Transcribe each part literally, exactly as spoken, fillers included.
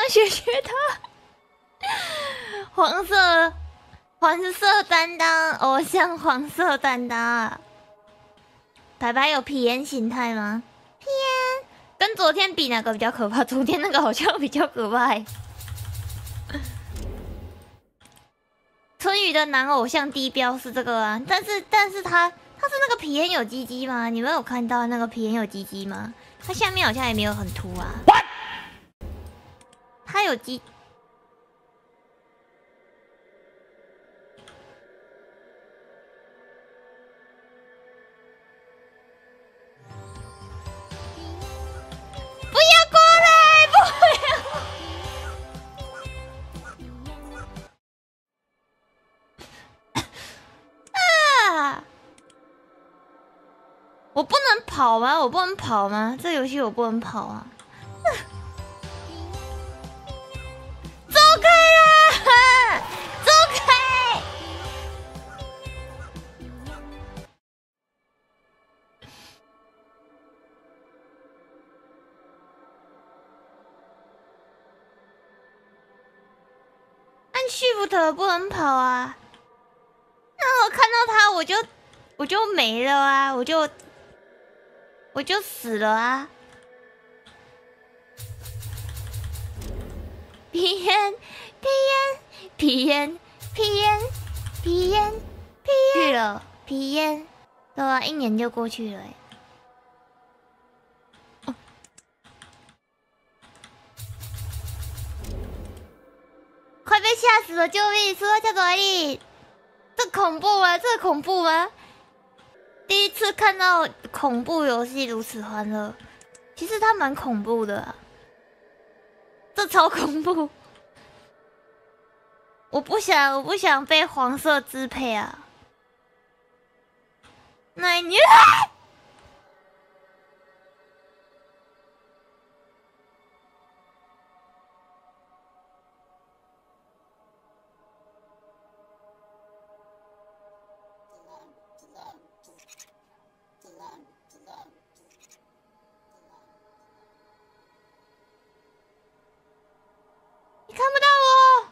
学学他。黄色，黄色担当，偶像黄色担当。白白有皮炎形态吗？皮炎跟昨天比哪个比较可怕？昨天那个好像比较可怕、欸。春雨的男偶像低标是这个啊，但是但是他他是那个皮炎有鸡鸡吗？你们有看到那个皮炎有鸡鸡吗？他下面好像也没有很凸啊。What? 他有鸡。不要过来！不要！啊！我不能跑吗？我不能跑吗？这游戏我不能跑啊！走开啦！走开！按 Shift 不能跑啊！那我看到他，我就我就没了啊！我就我就死了啊！皮炎，皮炎，皮炎，皮炎，皮炎，皮炎去了，皮炎，对啊，一年就过去了哎。哦，快被吓死了！救命！说叫哪里？这恐怖吗？这恐怖吗？第一次看到恐怖游戏如此欢乐，其实它蛮恐怖的、啊，这超恐怖！我不想，我不想被黄色支配啊！那你。你看不到我，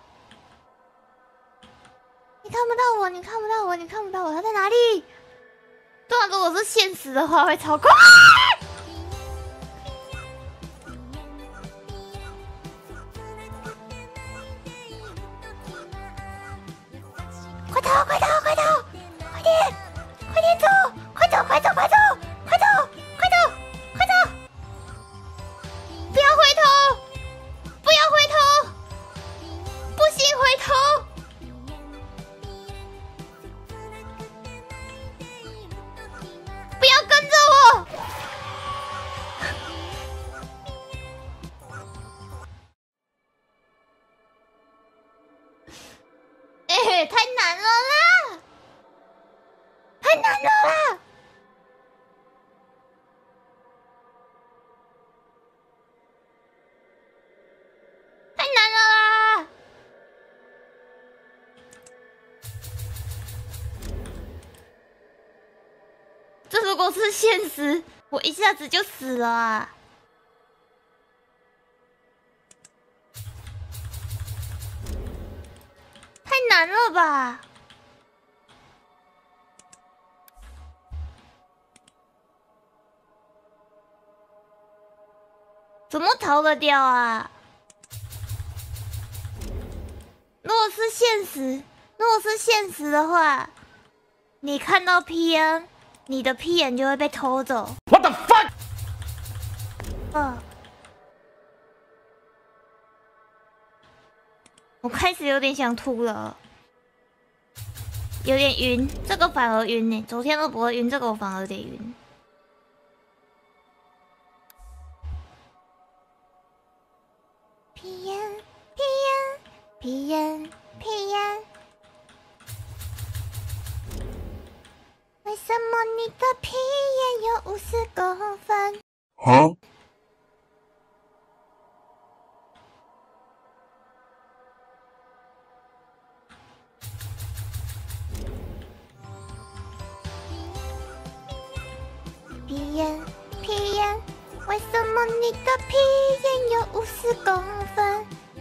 你看不到我，你看不到我，你看不到我，他在哪里？对啊，如果是现实的话，会超快。快逃！快逃！快逃！快点！快点走！快走！快走！快走！快走！快走！快走！不要回头！不要回头！不行，回头！不要跟着我！哎，太难了啦！太难了啦！太难了啦！这如果是现实，我一下子就死了啊！太难了吧？怎么逃得掉啊？如果是现实，如果是现实的话，你看到 P N， 你的 P N 就会被偷走。What the fuck？ 嗯，我开始有点想吐了，有点晕，这个反而晕呢。昨天都不会晕，这个我反而有点晕。皮炎，皮炎，皮炎，皮炎，为什么你的皮炎有五十公分？啊？皮炎，皮炎，为什么你的皮炎有五十公分？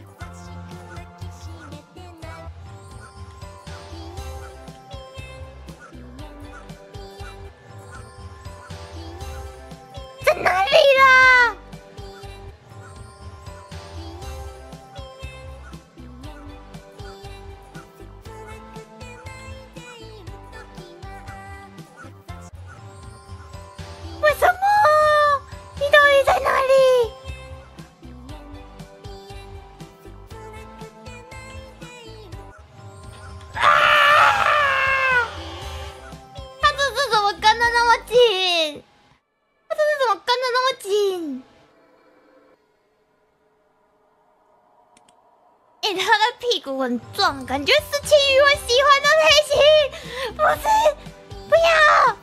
哎、欸，他的屁股很壮，感觉是青鱼会喜欢的类型。不是，不要。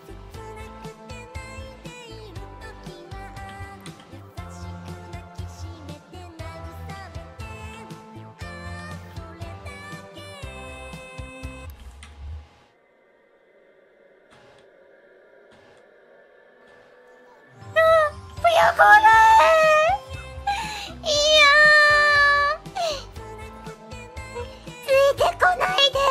啊！不要过来！いやー。ついてこないで。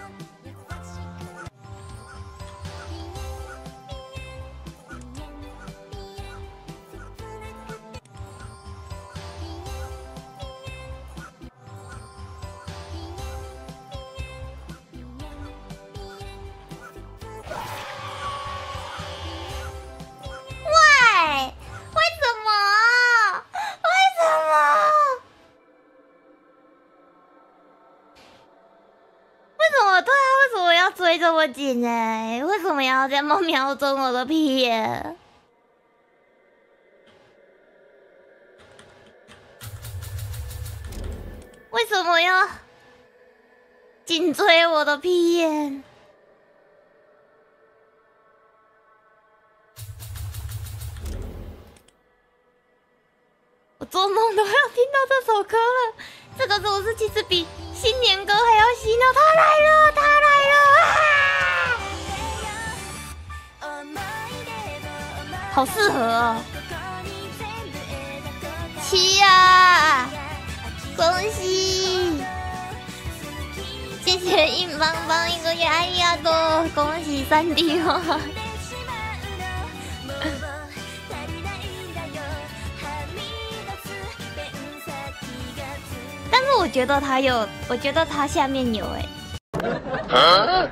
喂，为什么？为什么？为什么？对啊，为什么要追这么紧哎？为什么要这么瞄准我的屁眼？为什么要紧追我的屁眼？我做梦都要听到这首歌了，这个是不是其实比新年歌还要洗脑？他来了，他来了！啊！好适合哦。七呀，恭喜！谢谢硬邦邦一个月阿里亚多，恭喜三弟哦。但是我觉得他有，我觉得他下面有哎、欸。啊、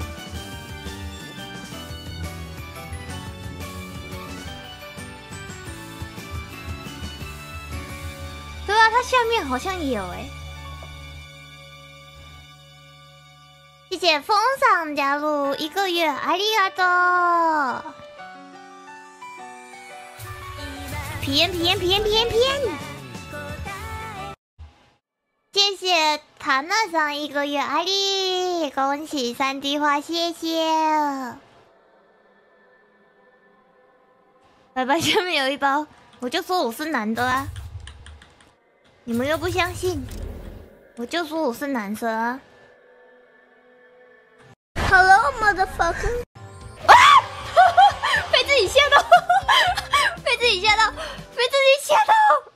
对啊，他下面好像也有哎、欸。谢谢风赏加入一个月，ありがとう。皮炎皮炎皮炎皮炎皮炎。谢谢塔娜上一个月阿里，恭喜三 D 花，谢谢。拜拜，下面有一包，我就说我是男的啊，你们又不相信，我就说我是男生啊。Hello motherfucker！ 啊！被自己吓到，被自己吓到，被自己吓到。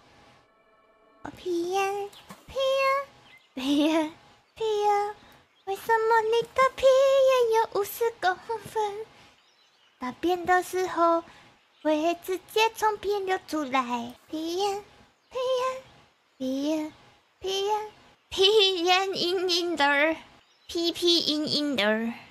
皮炎。皮呀皮呀皮呀，为什么你的皮也有五十公分？大便的时候会直接从屁流出来。皮呀皮呀皮呀皮呀，皮眼硬硬的，屁屁硬硬的。